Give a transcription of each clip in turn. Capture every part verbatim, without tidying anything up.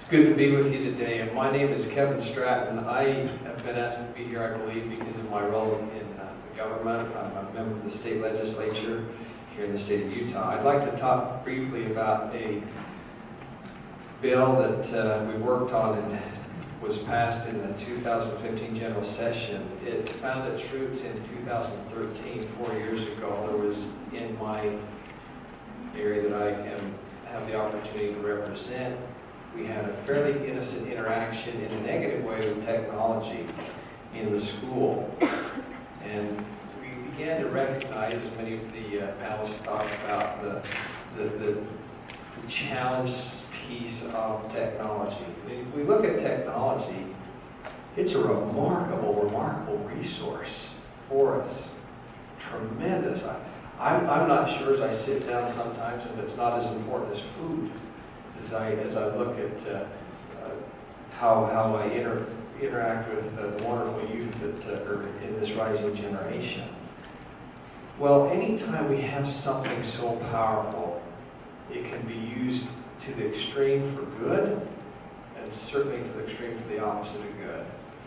Good to be with you today. And my name is Kevin Stratton. I have been asked to be here, I believe, because of my role in uh, the government. I'm a member of the state legislature here in the state of Utah. I'd like to talk briefly about a bill that uh, we worked on and was passed in the two thousand fifteen general session. It found its roots in two thousand thirteen, four years ago. There was in my area that I am, have the opportunity to represent. We had a fairly innocent interaction in a negative way with technology in the school. And we began to recognize, as many of the uh, panelists have talked about, the, the, the, the challenge piece of technology. If we look at technology, it's a remarkable, remarkable resource for us. Tremendous. I, I'm, I'm not sure as I sit down sometimes if it's not as important as food. As I, as I look at uh, uh, how, how I inter, interact with uh, the wonderful youth that uh, are in this rising generation. Well, anytime we have something so powerful, it can be used to the extreme for good, and certainly to the extreme for the opposite of good.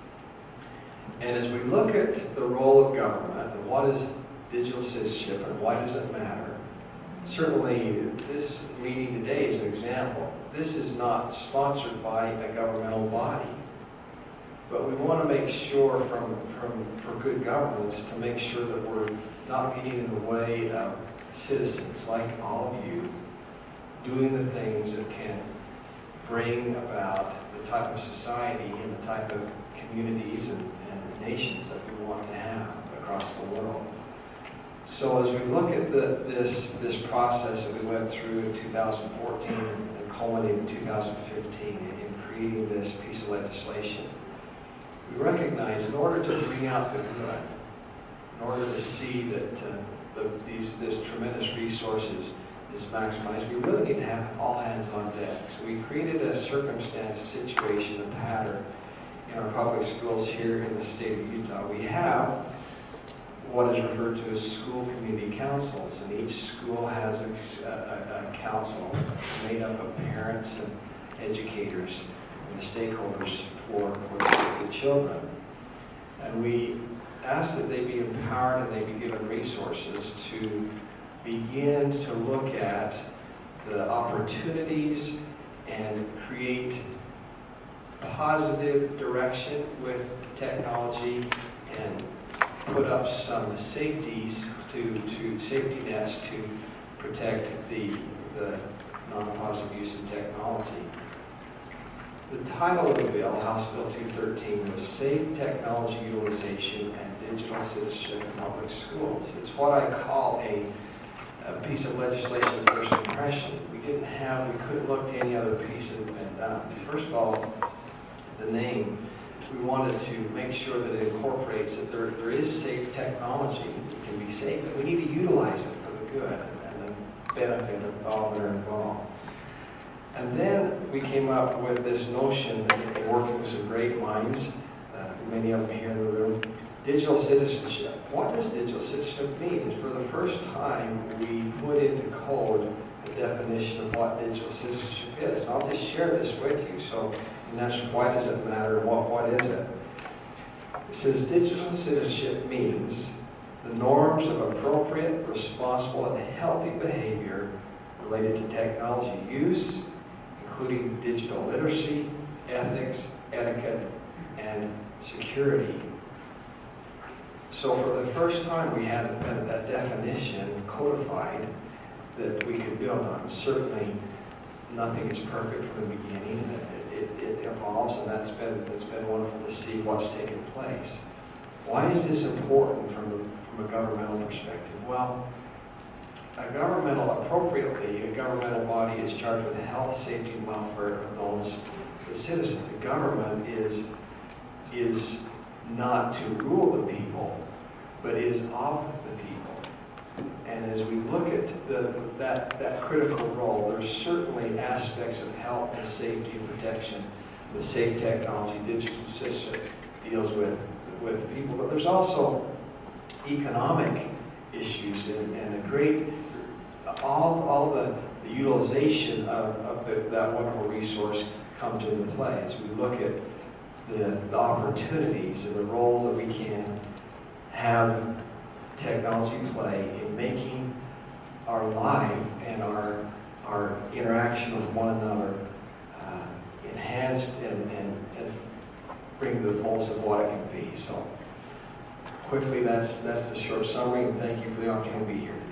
And as we look at the role of government, and what is digital citizenship, and why does it matter, certainly, this meeting today is an example. This is not sponsored by a governmental body, but we want to make sure, from, from for good governance, to make sure that we're not getting in the way of citizens like all of you doing the things that can bring about the type of society and the type of communities and, and nations that we want to have across the world. So as we look at the, this, this process that we went through in two thousand fourteen and culminated in two thousand fifteen in, in creating this piece of legislation, we recognize in order to bring out the good, in order to see that uh, the, these this tremendous resources is maximized, we really need to have all hands on deck. So we created a circumstance, a situation, a pattern in our public schools here in the state of Utah. We have what is referred to as school community councils, and each school has a, a, a council made up of parents and educators and the stakeholders for, for the children. And we ask that they be empowered and they be given resources to begin to look at the opportunities and create positive direction with technology and put up some safeties to, to safety nets to protect the, the non-positive use of technology. The title of the bill, House Bill two thirteen, was Safe Technology Utilization and Digital Citizenship in Public Schools. It's what I call a, a piece of legislation of first impression. We didn't have, we couldn't look to any other piece that had been done. First of all, the name. We wanted to make sure that it incorporates that there, there is safe technology. It can be safe, but we need to utilize it for the good and the benefit of all that are involved. And then we came up with this notion, working with some great minds, uh, many of them here in the room, digital citizenship. What does digital citizenship mean? And for the first time, we put into code the definition of what digital citizenship is. And I'll just share this with you. So. And that's why does it matter and what, what is it? It says digital citizenship means the norms of appropriate, responsible, and healthy behavior related to technology use, including digital literacy, ethics, etiquette, and security. So for the first time we had that, that definition codified that we could build on. Certainly nothing is perfect from the beginning. It, it evolves, and that's been, it's been wonderful to see what's taken place. Why is this important from, the, from a governmental perspective? Well, a governmental, appropriately, a governmental body is charged with the health, safety, and welfare of those, the citizens. The government is, is not to rule the people, but is of the people. And as we look at the, that, that critical role, there's certainly aspects of health and safety and protection. The safe technology, digital system deals with, with people, but there's also economic issues and, and a great, all, all the the utilization of, of the, that wonderful resource comes into play as we look at the, the opportunities and the roles that we can have technology play in making our life and our, our interaction with one another uh, enhanced and, and, and bring to the fullest of what it can be. So quickly, that's, that's the short summary, and thank you for the opportunity to be here.